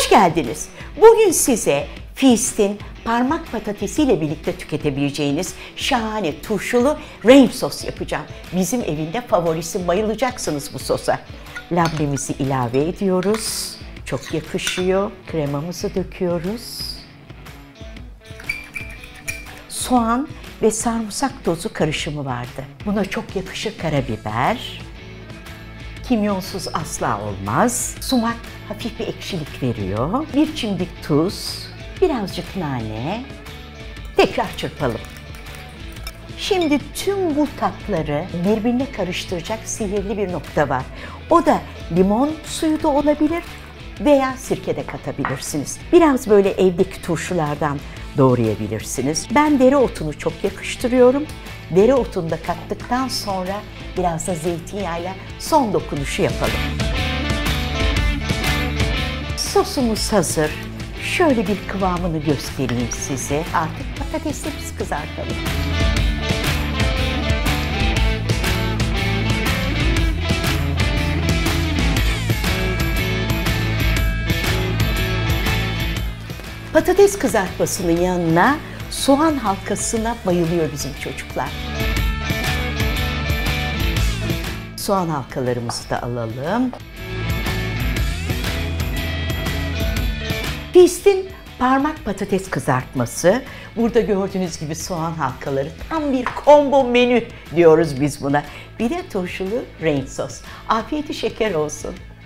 Hoş geldiniz. Bugün size Feast'in parmak patatesiyle birlikte tüketebileceğiniz şahane turşulu rain sos yapacağım. Bizim evinde favorisi, bayılacaksınız bu sosa. Labnemizi ilave ediyoruz. Çok yakışıyor. Kremamızı döküyoruz. Soğan ve sarımsak tozu karışımı vardı. Buna çok yakışır karabiber. Kimyonsuz asla olmaz. Sumak hafif bir ekşilik veriyor. Bir çimdik tuz, birazcık nane. Tekrar çırpalım. Şimdi tüm bu tatları birbirine karıştıracak sihirli bir nokta var. O da limon suyu da olabilir veya sirke de katabilirsiniz. Biraz böyle evdeki turşulardan doğrayabilirsiniz. Ben dereotunu çok yakıştırıyorum. Dereotunu da kattıktan sonra biraz da zeytinyağıyla son dokunuşu yapalım. Sosumuz hazır. Şöyle bir kıvamını göstereyim size. Artık patateslerimizi kızartalım. Patates kızartmasının yanına soğan halkasına bayılıyor bizim çocuklar. Soğan halkalarımızı da alalım. Feast'in parmak patates kızartması. Burada gördüğünüz gibi soğan halkaları. Tam bir combo menü diyoruz biz buna. Bir de turşulu rain sos. Afiyeti şeker olsun.